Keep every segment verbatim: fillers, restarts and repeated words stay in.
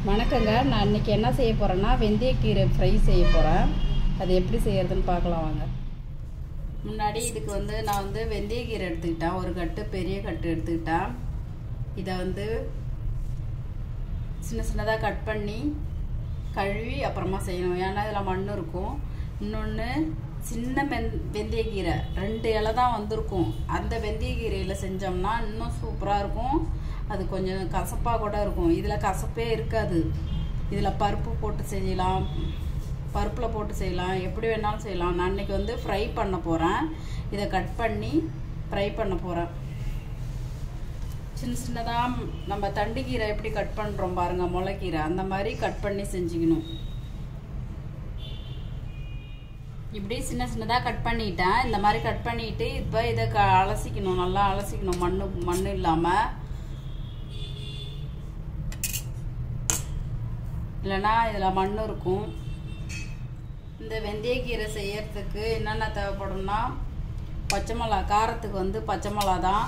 வணக்கங்க. நான் இன்றைக்கி என்ன செய்ய போகிறேன்னா வெந்தயக்கீரை ஃப்ரை செய்ய போகிறேன். அது எப்படி செய்கிறதுன்னு பார்க்கலாம் வாங்க. முன்னாடி இதுக்கு வந்து நான் வந்து வெந்தயக்கீரை எடுத்துக்கிட்டேன். ஒரு கட்டு பெரிய கட்டு எடுத்துக்கிட்டேன். இதை வந்து சின்ன சின்னதாக கட் பண்ணி கழுவி அப்புறமா செய்யணும். ஏன்னா இதில் மண் இருக்கும். இன்னொன்று சின்ன வெந் வெந்தயக்கீரை ரெண்டு இலை தான் வந்திருக்கும். அந்த வெந்தயக்கீரையில் செஞ்சோம்னா இன்னும் சூப்பராக இருக்கும். அது கொஞ்சம் கசப்பாக கூட இருக்கும். இதில் கசப்பே இருக்காது. இதில் பருப்பு போட்டு செய்யலாம், பருப்பில் போட்டு செய்யலாம், எப்படி வேணாலும் செய்யலாம். நான் இன்றைக்கி வந்து ஃப்ரை பண்ண போகிறேன். இதை கட் பண்ணி ஃப்ரை பண்ண போகிறேன். சின்ன சின்னதாக நம்ம தண்டுக்கீரை எப்படி கட் பண்ணுறோம் பாருங்கள், முளைக்கீரை அந்த மாதிரி கட் பண்ணி செஞ்சுக்கணும். இப்படி சின்ன சின்னதாக கட் பண்ணிட்டேன். இந்த மாதிரி கட் பண்ணிட்டு இப்போ இதை க அலசிக்கணும், நல்லா அலசிக்கணும், மண் மண் இல்லாமல். இல்லைன்னா இதில் மண் இருக்கும். இந்த வெந்தயக்கீரை செய்யறதுக்கு என்னென்ன தேவைப்படும்னா பச்சை மிளகா, காரத்துக்கு வந்து பச்சை மிளகா தான்.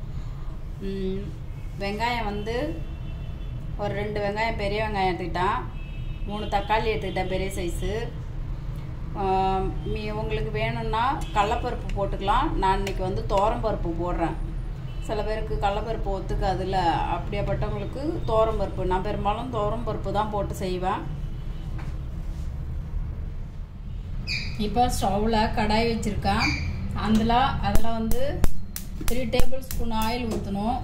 வெங்காயம் வந்து ஒரு ரெண்டு வெங்காயம், பெரிய வெங்காயம் எடுத்துக்கிட்டேன். மூணு தக்காளி எடுத்துக்கிட்டேன் பெரிய சைஸு. மீ உங்களுக்கு வேணும்னா கடலப்பருப்பு போட்டுக்கலாம். நான் இன்றைக்கி வந்து துவரம்பருப்பு போடுறேன். சில பேருக்கு கடலப்பருப்பு ஒத்துக்காதுல்ல, அப்படியாப்பட்டவங்களுக்கு துவரம்பருப்பு. நான் பெரும்பாலும் துவரம்பருப்பு தான் போட்டு செய்வேன். இப்போ ஸ்டவ்வில் கடாய் வச்சுருக்கேன். அதில் அதில் வந்து த்ரீ டேபிள் ஸ்பூன் ஆயில் ஊற்றணும்.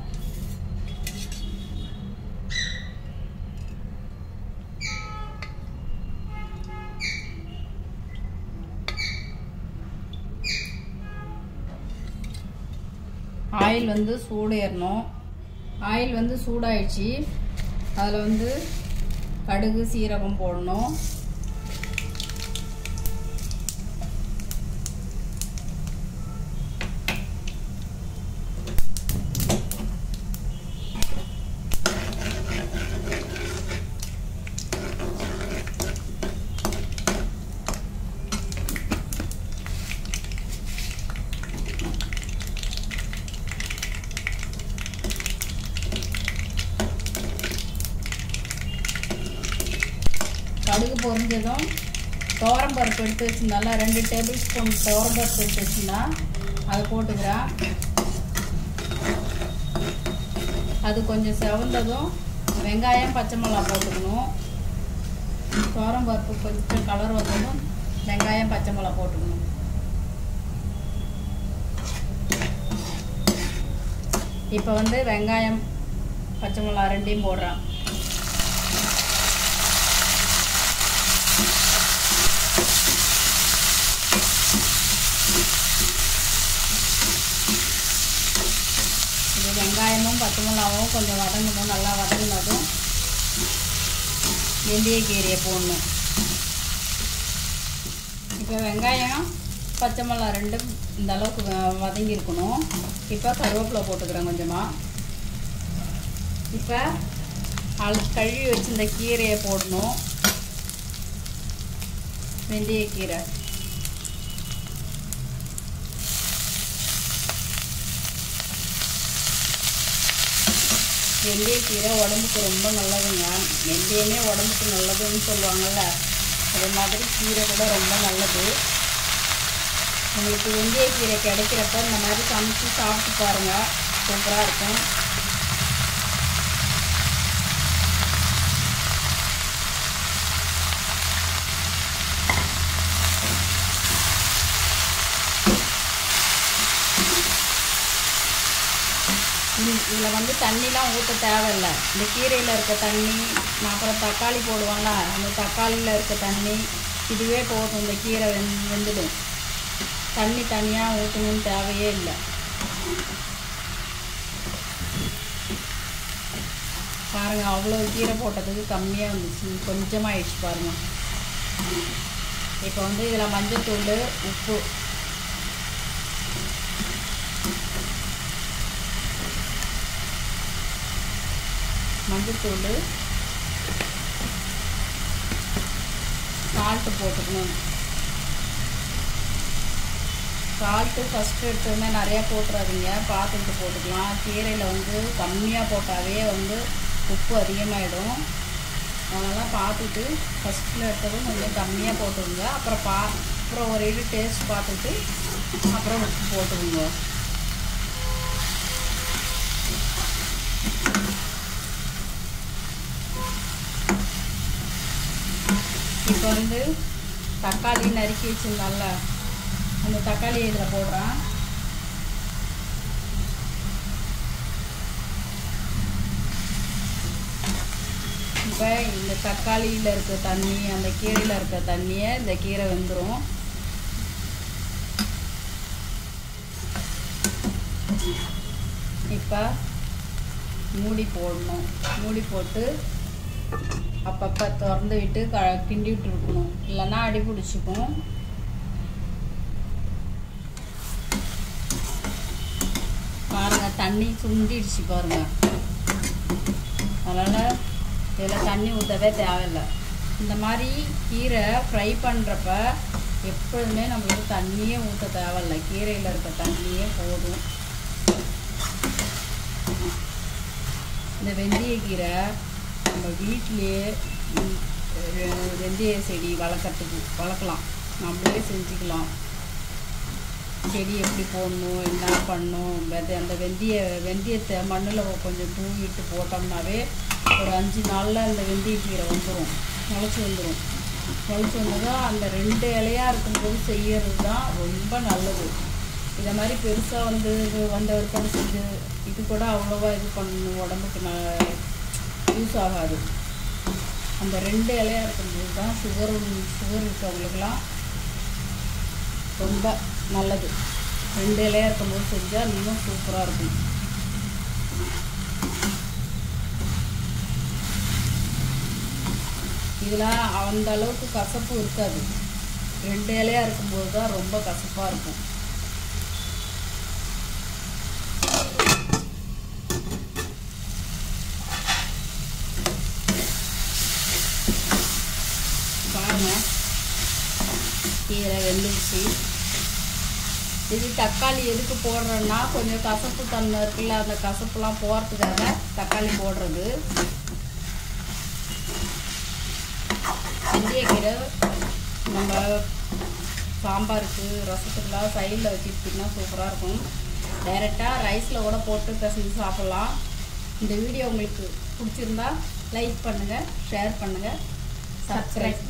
ஆயில் வந்து சூடு ஏறணும். ஆயில் வந்து சூடாயிடுச்சு. அதில் வந்து கடுகு சீரகம் போடணும். கடுகு பொரிஞ்சதும் துவரம்பருப்பு எடுத்து வச்சுருந்தால ரெண்டு டேபிள் ஸ்பூன் துவரம்பருப்பு எடுத்து வச்சுருந்தா அதை போட்டுக்கிறேன். அது கொஞ்சம் செவந்ததும் வெங்காயம், பச்சை மிளகா போட்டுக்கணும். துவரம்பருப்பு கொஞ்சம் கலர் வந்ததும் வெங்காயம், பச்சை மிளகா போட்டுக்கணும். இப்போ வந்து வெங்காயம், பச்சை மிளகா ரெண்டையும் போடுறேன். வெங்காயமும் பச்சை மிளகாவும் கொஞ்சம் வதங்கணும். நல்லா வதங்கினதும் வெந்தயக்கீரையை போடணும். இப்போ வெங்காயம், பச்சை மிளகா ரெண்டும் இந்த அளவுக்கு வதங்கியிருக்கணும். இப்போ கருவேப்பிலை போட்டுக்கிறேன் கொஞ்சமாக. இப்போ அது கழுவி வச்சு இந்த கீரையை போடணும். வெந்தயக்கீரை வெந்தயக்கீரை உடம்புக்கு ரொம்ப நல்லதுங்க. வெந்தயமே உடம்புக்கு நல்லதுன்னு சொல்லுவாங்கள்ல, அதே மாதிரி கீரை கூட ரொம்ப நல்லது. உங்களுக்கு வெந்தயக்கீரை கிடைக்கிறப்ப இந்த மாதிரி சமைச்சு சாப்பிட்டு பாருங்கள், சூப்பராக இருக்கும். இதில் வந்து தண்ணிலாம் ஊற்ற தேவையில்லை. இந்த கீரையில் இருக்க தண்ணி, நான் அப்புறம் தக்காளி போடுவாங்களா, அந்த தக்காளியில் இருக்க தண்ணி இதுவே போதும். இந்த கீரை வெந் வெந்துடும். தண்ணி தனியாக ஊற்றணும்னு தேவையே இல்லை. பாருங்கள், அவ்வளோ கீரை போட்டதுக்கு கம்மியாக வந்துச்சு, கொஞ்சமாக ஆயிடுச்சு பாருங்கள். இப்போ வந்து இதில் மஞ்சத்தூள், உப்பு, மஞ்சத்தூள், சால்ட்டு போட்டுக்கணும். சால்ட்டு ஃபஸ்ட்டு எடுத்தோடனே நிறையா போட்டுறாதீங்க, பார்த்துட்டு போட்டுக்கலாம். கீரையில் வந்து கம்மியாக போட்டாவே வந்து உப்பு அதிகமாகிடும். அதெல்லாம் பார்த்துட்டு ஃபஸ்ட்டில் எடுத்ததும் கொஞ்சம் கம்மியாக போட்டுருங்க. அப்புறம் பா அப்புறம் ஒரு இது டேஸ்ட் பார்த்துட்டு அப்புறம் உப்பு போட்டுருங்க. இப்போ வந்து தக்காளி நறுக்கி வச்சுருந்தால அந்த தக்காளி இதில் போடுறேன். இப்போ இந்த தக்காளியில் இருக்க தண்ணி அந்த கீரையில் இருக்க தண்ணியை இந்த கீரை வெந்துடும். இப்போ மூடி போடணும். மூடி போட்டு அப்பப்போ திறந்து விட்டு க கிண்டி விட்டு இருக்கணும், இல்லைன்னா அடி பிடிச்சிக்கும். பாருங்கள் தண்ணி சுண்டிடுச்சு பாருங்கள். அதனால் இதில் தண்ணி ஊற்றவே தேவையில்லை. இந்த மாதிரி கீரை ஃப்ரை பண்ணுறப்ப எப்பொழுதுமே நம்மளுக்கு தண்ணியே ஊற்ற தேவையில்லை, கீரையில் இருக்க தண்ணியே போதும். இந்த வெந்தயக்கீரை நம்ம வீட்டிலேயே வெந்தய செடி வளர்க்குறதுக்கு வளர்க்கலாம், நம்மளே செஞ்சுக்கலாம். செடி எப்படி போடணும் என்ன பண்ணணும், வெதை அந்த வெந்தய வெந்தயத்தை மண்ணில் கொஞ்சம் தூவிட்டு போட்டோம்னாவே ஒரு அஞ்சு நாளில் அந்த வெந்தயக்கீரை வந்துடும், முளைச்சி வந்துடும். முளைச்சி வந்ததும் அந்த ரெண்டு இலையாக இருக்கும்போது செய்கிறது தான் ரொம்ப நல்லது. இதை மாதிரி பெருசாக வந்து இது வந்த விற்பனை செஞ்சு இது கூட அவ்வளோவா இது பண்ணணும், உடம்புக்கு ந யூஸ் ஆகாது. அந்த ரெண்டு இலையாக இருக்கும்போது தான் சுகர் சுகர் இருக்கவங்களுக்கெல்லாம் ரொம்ப நல்லது. ரெண்டு இலையாக இருக்கும்போது செஞ்சால் இன்னும் சூப்பராக இருக்கும். இதில் அந்த அளவுக்கு கசப்பு இருக்காது, ரெண்டு இலையாக இருக்கும்போது தான் ரொம்ப கசப்பாக இருக்கும். பாருங்கள் கீரை வெந்துடுச்சு. இது தக்காளி எதுக்கு போடுறோன்னா கொஞ்சம் கசப்பு தன்மை இருக்குல்ல, அந்த கசப்புலாம் போகிறதுக்காக தக்காளி போடுறது. வெந்தயக்கீரை நம்ம சாம்பாருக்கு ரசத்துக்குலாம் சைடில் வச்சுக்கிட்டிங்கன்னா சூப்பராக இருக்கும். டைரெக்டாக ரைஸில் கூட போட்டு பிசைஞ்சு சாப்பிட்லாம். இந்த வீடியோ உங்களுக்கு பிடிச்சிருந்தா லைக் பண்ணுங்கள், ஷேர் பண்ணுங்கள், சப்ஸ்கிரைப்